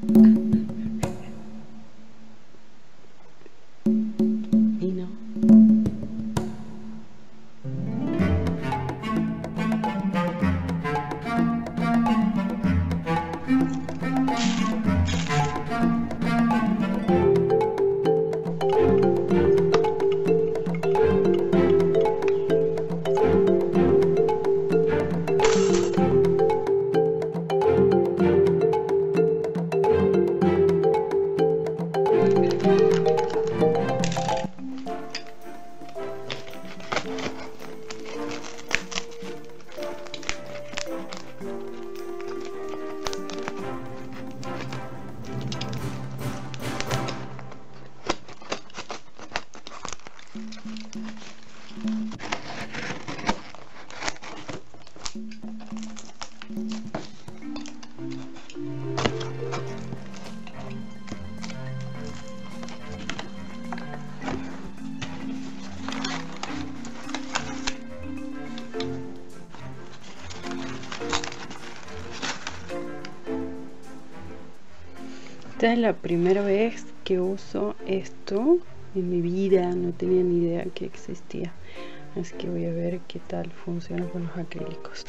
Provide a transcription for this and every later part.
Y no. Esta es la primera vez que uso esto en mi vida, no tenía ni idea que existía, así que voy a ver qué tal funciona con los acrílicos.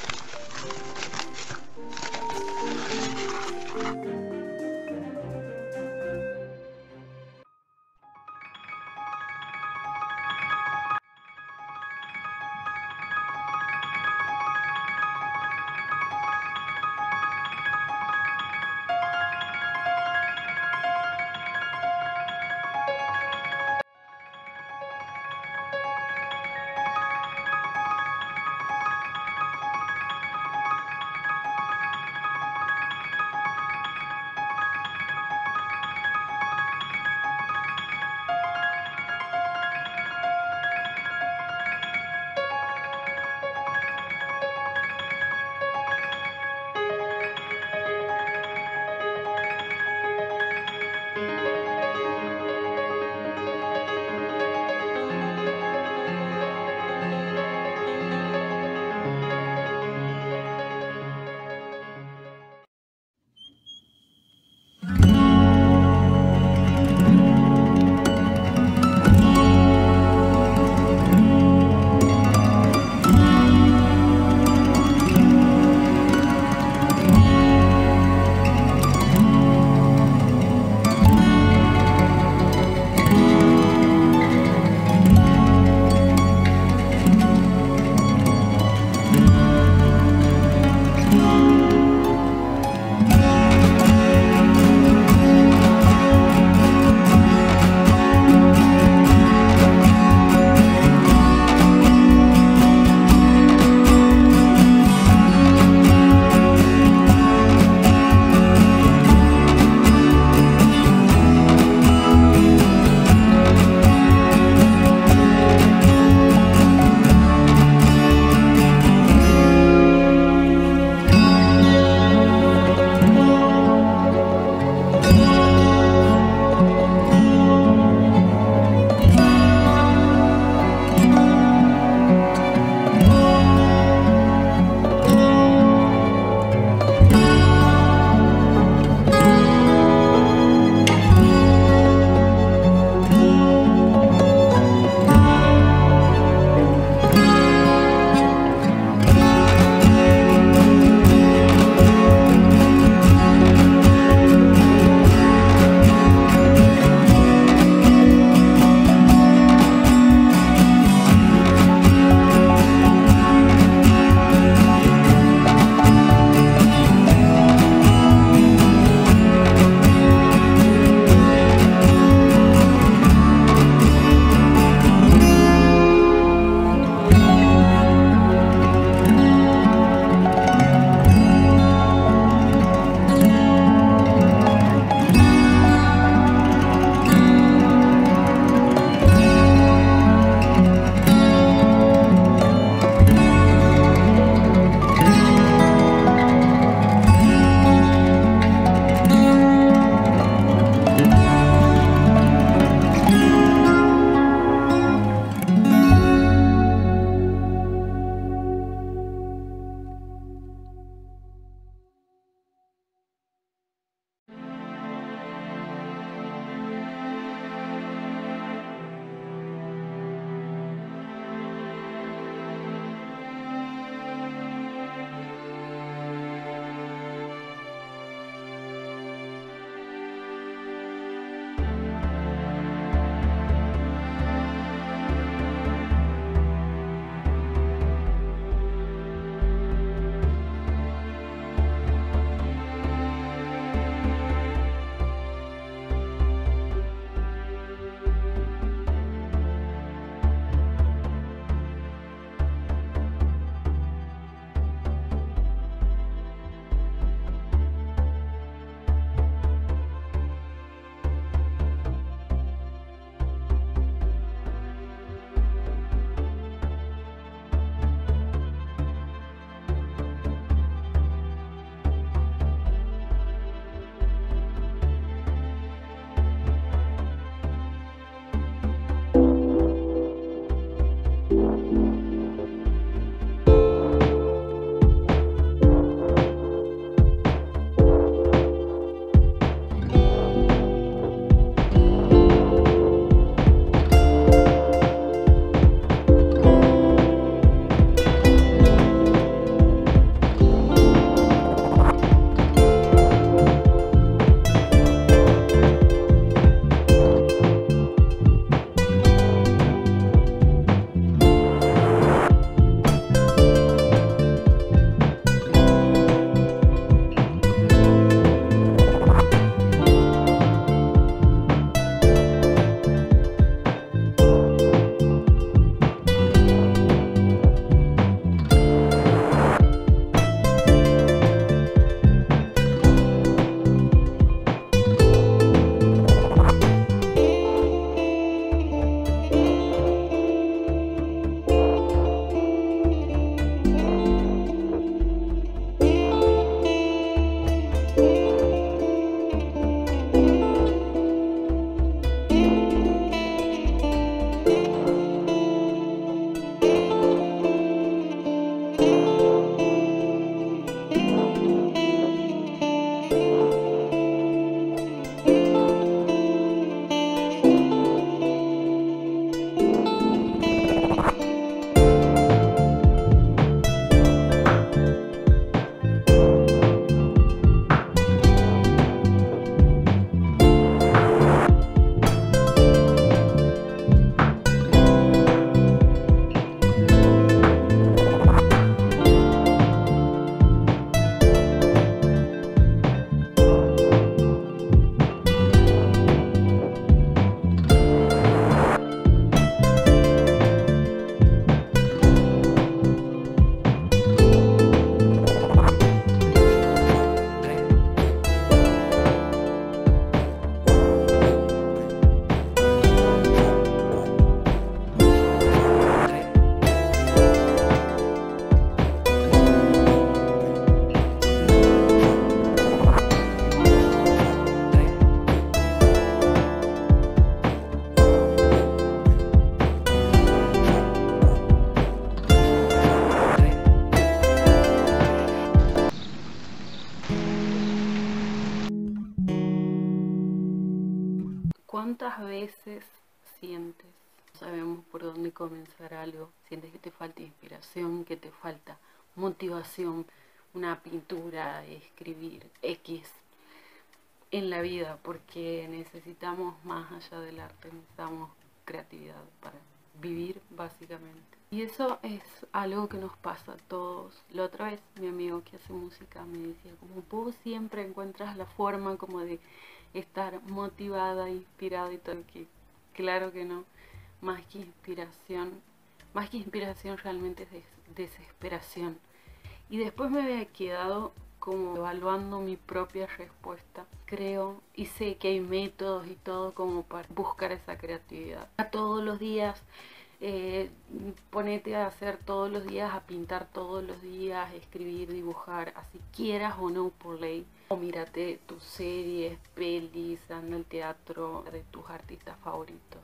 ¿Cuántas veces sientes, no sabemos por dónde comenzar algo, sientes que te falta inspiración, que te falta motivación, una pintura, escribir, X en la vida, porque necesitamos más allá del arte, necesitamos creatividad para vivir básicamente? Y eso es algo que nos pasa a todos. La otra vez mi amigo que hace música me decía, como vos siempre encuentras la forma como de estar motivada, inspirada y todo, que claro que no, más que inspiración realmente es desesperación. Y después me había quedado como evaluando mi propia respuesta. Creo y sé que hay métodos y todo como para buscar esa creatividad. Todos los días, ponete a hacer todos los días, a pintar todos los días, escribir, dibujar, así quieras o no por ley. O mírate tus series, pelis, anda al teatro de tus artistas favoritos.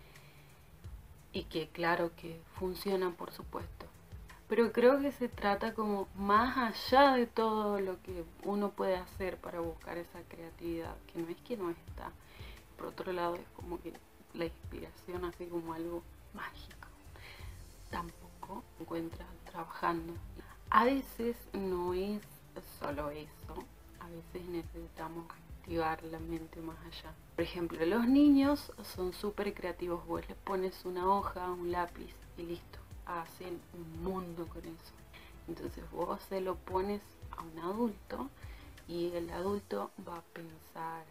Y que claro que funcionan, por supuesto. Pero creo que se trata como más allá de todo lo que uno puede hacer para buscar esa creatividad, que no es que no está. Por otro lado es como que la inspiración así como algo mágico tampoco encuentras trabajando. A veces no es solo eso, a veces necesitamos activar la mente más allá. Por ejemplo, los niños son súper creativos, vos les pones una hoja, un lápiz y listo, hacen un mundo con eso. Entonces vos se lo pones a un adulto y el adulto va a pensar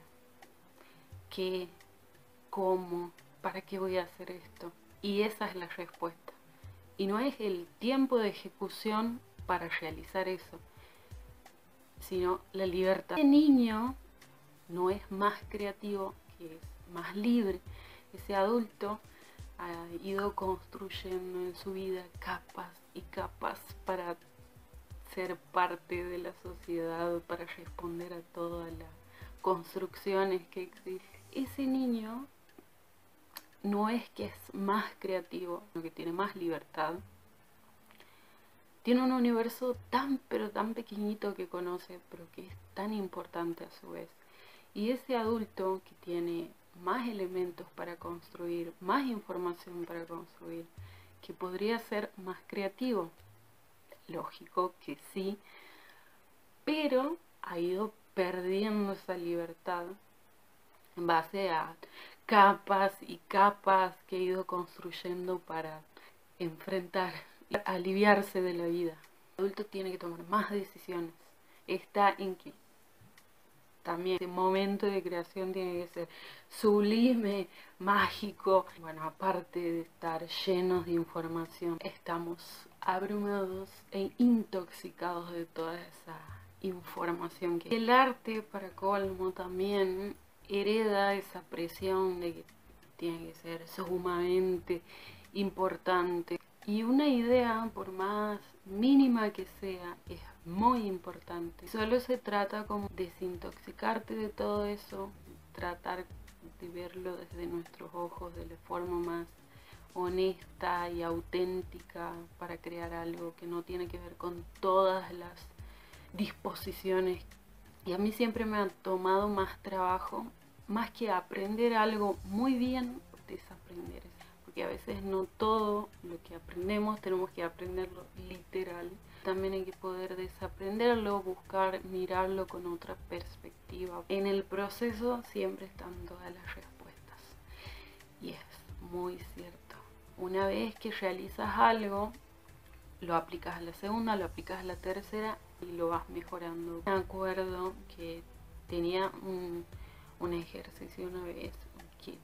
qué, cómo, para qué voy a hacer esto. Y esa es la respuesta. Y no es el tiempo de ejecución para realizar eso, sino la libertad. Ese niño no es más creativo, que es más libre. Ese adulto ha ido construyendo en su vida capas y capas para ser parte de la sociedad, para responder a todas las construcciones que existen. Ese niño no es que es más creativo, sino que tiene más libertad. Tiene un universo tan pero tan pequeñito que conoce, pero que es tan importante a su vez. Y ese adulto que tiene más elementos para construir, más información para construir, que podría ser más creativo. Lógico que sí, pero ha ido perdiendo esa libertad en base a capas y capas que ha ido construyendo para enfrentar, aliviarse de la vida. El adulto tiene que tomar más decisiones. Está en que también ese momento de creación tiene que ser sublime, mágico. Bueno, aparte de estar llenos de información, estamos abrumados e intoxicados de toda esa información. El arte, para colmo, también hereda esa presión de que tiene que ser sumamente importante. Y una idea, por más mínima que sea, es muy importante. Solo se trata como desintoxicarte de todo eso, tratar de verlo desde nuestros ojos de la forma más honesta y auténtica para crear algo que no tiene que ver con todas las disposiciones. Y a mí siempre me ha tomado más trabajo, más que aprender algo muy bien, desaprender. Porque a veces no todo lo que aprendemos tenemos que aprenderlo literal. También hay que poder desaprenderlo, buscar, mirarlo con otra perspectiva. En el proceso siempre están todas las respuestas. Y es muy cierto. Una vez que realizas algo, lo aplicas a la segunda, lo aplicas a la tercera y lo vas mejorando. Me acuerdo que tenía un ejercicio una vez que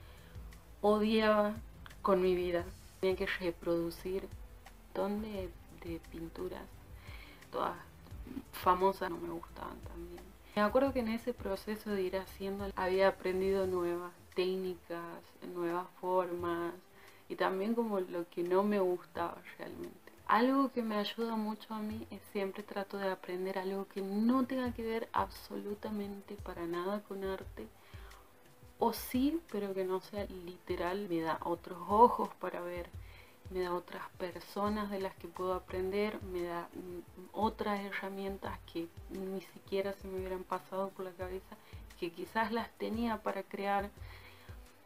odiaba con mi vida. Tenía que reproducir un montón de pinturas, todas famosas, no me gustaban también. Me acuerdo que en ese proceso de ir haciendo había aprendido nuevas técnicas, nuevas formas y también como lo que no me gustaba realmente. Algo que me ayuda mucho a mí es siempre trato de aprender algo que no tenga que ver absolutamente para nada con arte, o sí, pero que no sea literal. Me da otros ojos para ver, me da otras personas de las que puedo aprender, me da otras herramientas que ni siquiera se me hubieran pasado por la cabeza, que quizás las tenía para crear.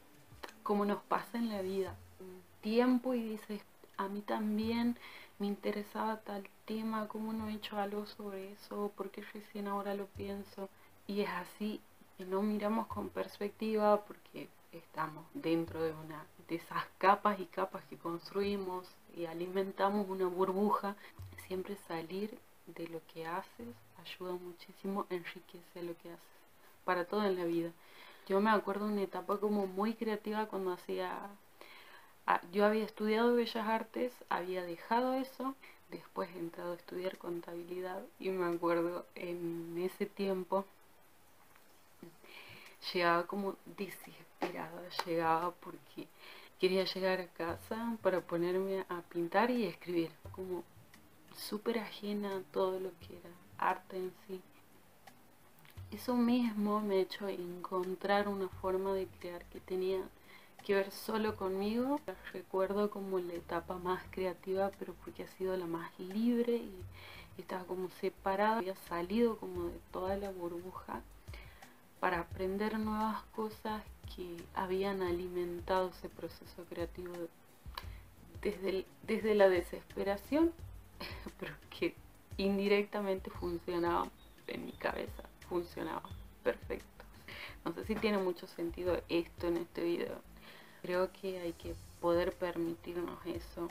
como nos pasa en la vida, un tiempo y dices, a mí también me interesaba tal tema, ¿cómo no he hecho algo sobre eso? ¿Por qué recién ahora lo pienso? Y es así, que no miramos con perspectiva porque estamos dentro de esas capas y capas que construimos y alimentamos una burbuja. Siempre salir de lo que haces ayuda muchísimo, enriquece lo que haces, para todo en la vida. Yo me acuerdo de una etapa como muy creativa cuando yo había estudiado Bellas Artes, había dejado eso, después he entrado a estudiar contabilidad y me acuerdo en ese tiempo llegaba como desesperada, llegaba porque quería llegar a casa para ponerme a pintar y escribir, como súper ajena a todo lo que era arte en sí. Eso mismo me ha hecho encontrar una forma de crear que tenía que ver solo conmigo. Recuerdo como la etapa más creativa, pero porque ha sido la más libre y estaba como separada, había salido como de toda la burbuja para aprender nuevas cosas que habían alimentado ese proceso creativo desde la desesperación, pero que indirectamente funcionaba en mi cabeza, funcionaba perfecto. No sé si tiene mucho sentido esto en este video. Creo que hay que poder permitirnos eso,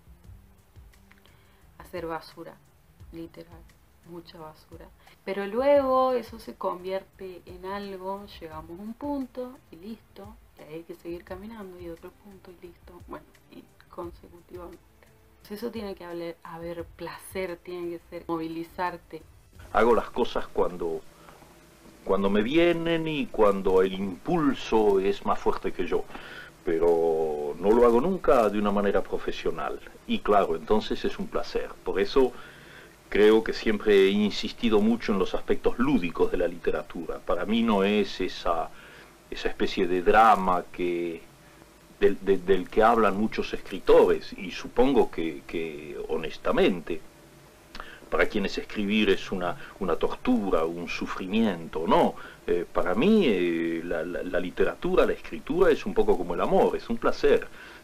hacer basura, literal, mucha basura. Pero luego eso se convierte en algo, llegamos a un punto y listo, y hay que seguir caminando y otro punto y listo, bueno, y consecutivamente. Eso tiene que haber placer, tiene que ser movilizarte. Hago las cosas cuando me vienen y cuando el impulso es más fuerte que yo, pero no lo hago nunca de una manera profesional. Y claro, entonces es un placer. Por eso creo que siempre he insistido mucho en los aspectos lúdicos de la literatura. Para mí no es esa especie de drama del que hablan muchos escritores, y supongo que honestamente, para quienes escribir es una tortura, un sufrimiento, no. Para mí la literatura, la escritura es un poco como el amor, es un placer.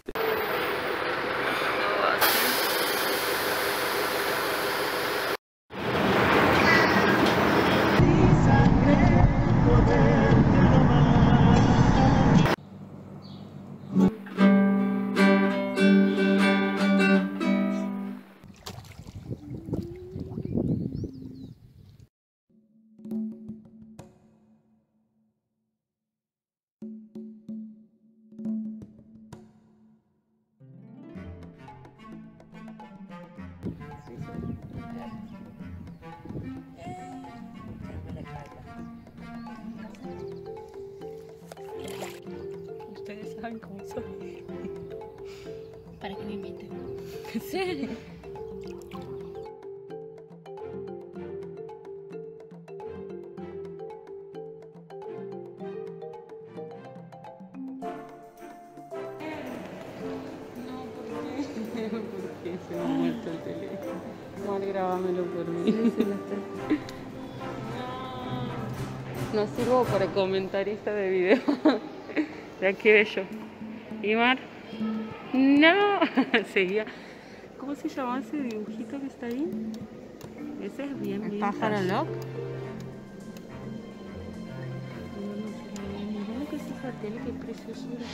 Ustedes saben cómo soy. Para que me inviten. ¿En serio? No, ¿por qué? ¿Por qué se me ha muerto el teléfono? Mal, grábamelo por mí. Sí, no sirvo para comentarista de video. Ya qué bello. Imar. No. Seguía. ¿Cómo se llama ese dibujito que está ahí? Ese es bien bien. ¿Pájaro loco? Mira lo que es esa tele, qué preciosura.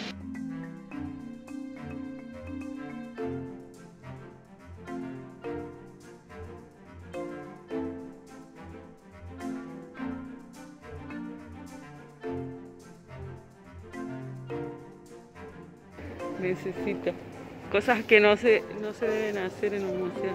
Necesito cosas que no se deben hacer en un museo.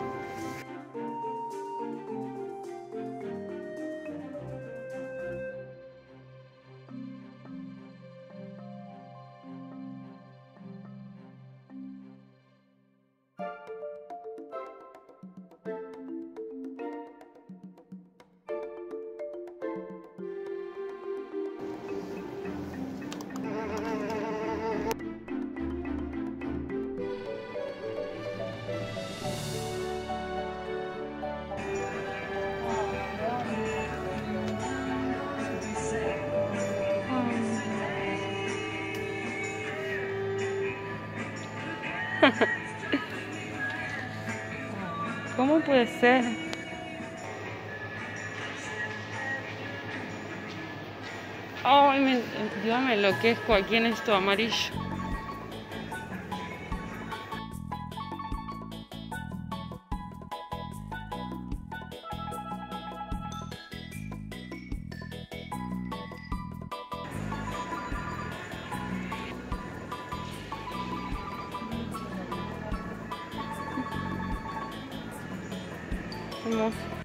¿Cómo puede ser? Ay, yo me enloquezco aquí en esto amarillo. Hermoso.